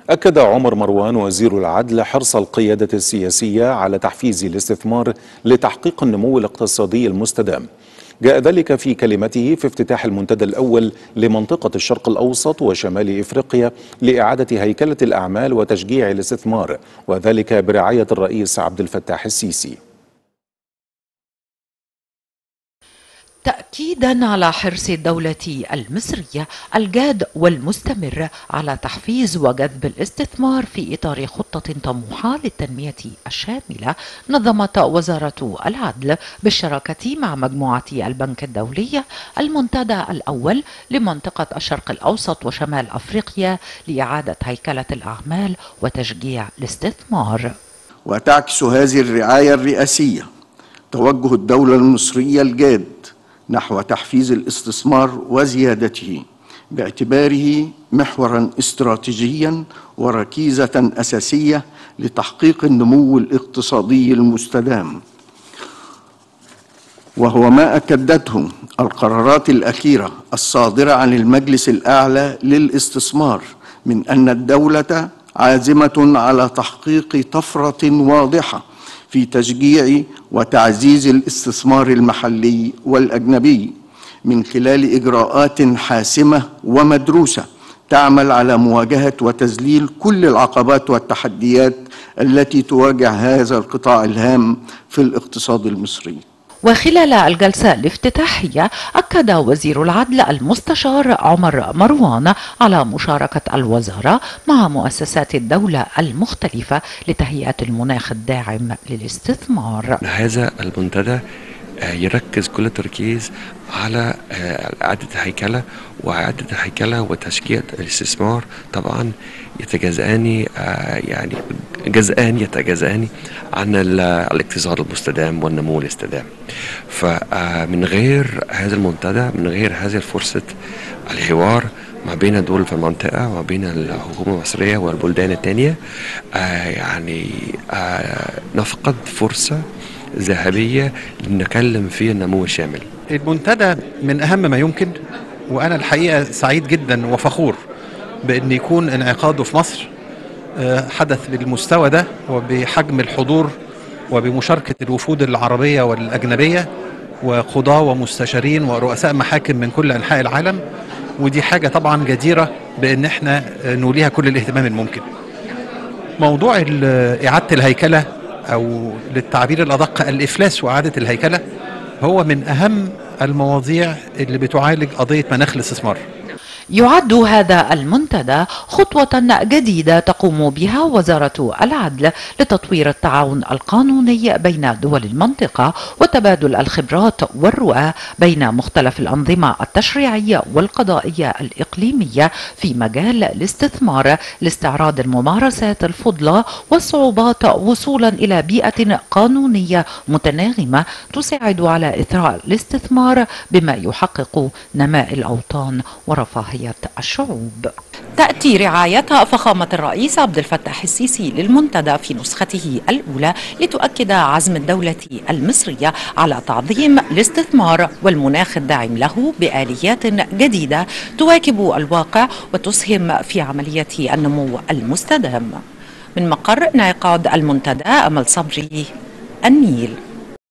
أكد عمر مروان وزير العدل حرص القيادة السياسية على تحفيز الاستثمار لتحقيق النمو الاقتصادي المستدام. جاء ذلك في كلمته في افتتاح المنتدى الأول لمنطقة الشرق الأوسط وشمال إفريقيا لإعادة هيكلة الأعمال وتشجيع الاستثمار، وذلك برعاية الرئيس عبد الفتاح السيسي. تأكيدا على حرص الدولة المصرية الجاد والمستمر على تحفيز وجذب الاستثمار في إطار خطة طموحة للتنمية الشاملة، نظمت وزارة العدل بالشراكة مع مجموعة البنك الدولي المنتدى الأول لمنطقة الشرق الأوسط وشمال أفريقيا لإعادة هيكلة الأعمال وتشجيع الاستثمار. وتعكس هذه الرعاية الرئاسية توجه الدولة المصرية الجاد نحو تحفيز الاستثمار وزيادته، باعتباره محورا استراتيجيا وركيزة أساسية لتحقيق النمو الاقتصادي المستدام، وهو ما أكدته القرارات الأخيرة الصادرة عن المجلس الأعلى للاستثمار من أن الدولة عازمة على تحقيق طفرة واضحة في تشجيع وتعزيز الاستثمار المحلي والأجنبي من خلال إجراءات حاسمة ومدروسة تعمل على مواجهة وتذليل كل العقبات والتحديات التي تواجه هذا القطاع الهام في الاقتصاد المصري. وخلال الجلسة الافتتاحية أكد وزير العدل المستشار عمر مروان على مشاركة الوزارة مع مؤسسات الدولة المختلفة لتهيئة المناخ الداعم للاستثمار. هذا المنتدى يركز كل التركيز على إعادة الهيكلة وتشجيع الاستثمار، طبعا يتجزأان عن الاقتصاد المستدام والنمو الاستدام. فمن غير هذا المنتدى، من غير هذه الفرصة الحوار ما بين الدول في المنطقة وما بين الحكومة المصرية والبلدان الثانية، نفقد فرصة ذهبية نتكلم فيها النمو الشامل. المنتدى من أهم ما يمكن، وأنا الحقيقة سعيد جدا وفخور بأن يكون انعقاده في مصر حدث بالمستوى ده وبحجم الحضور وبمشاركة الوفود العربية والأجنبية وقضاة ومستشارين ورؤساء محاكم من كل أنحاء العالم، ودي حاجة طبعا جديرة بأن احنا نوليها كل الاهتمام الممكن. موضوع إعادة الهيكلة أو للتعبير الأدق الإفلاس وإعادة الهيكلة هو من أهم المواضيع اللي بتعالج قضية مناخ الاستثمار. يعد هذا المنتدى خطوة جديدة تقوم بها وزارة العدل لتطوير التعاون القانوني بين دول المنطقة وتبادل الخبرات والرؤى بين مختلف الأنظمة التشريعية والقضائية الإقليمية في مجال الاستثمار لاستعراض الممارسات الفضلى والصعوبات وصولا إلى بيئة قانونية متناغمة تساعد على إثراء الاستثمار بما يحقق نماء الأوطان ورفاهية الشعوب. تأتي رعاية فخامة الرئيس عبد الفتاح السيسي للمنتدى في نسخته الأولى لتؤكد عزم الدولة المصرية على تعظيم الاستثمار والمناخ الداعم له بآليات جديدة تواكب الواقع وتسهم في عملية النمو المستدام. من مقر انعقاد المنتدى أمل صبري، النيل.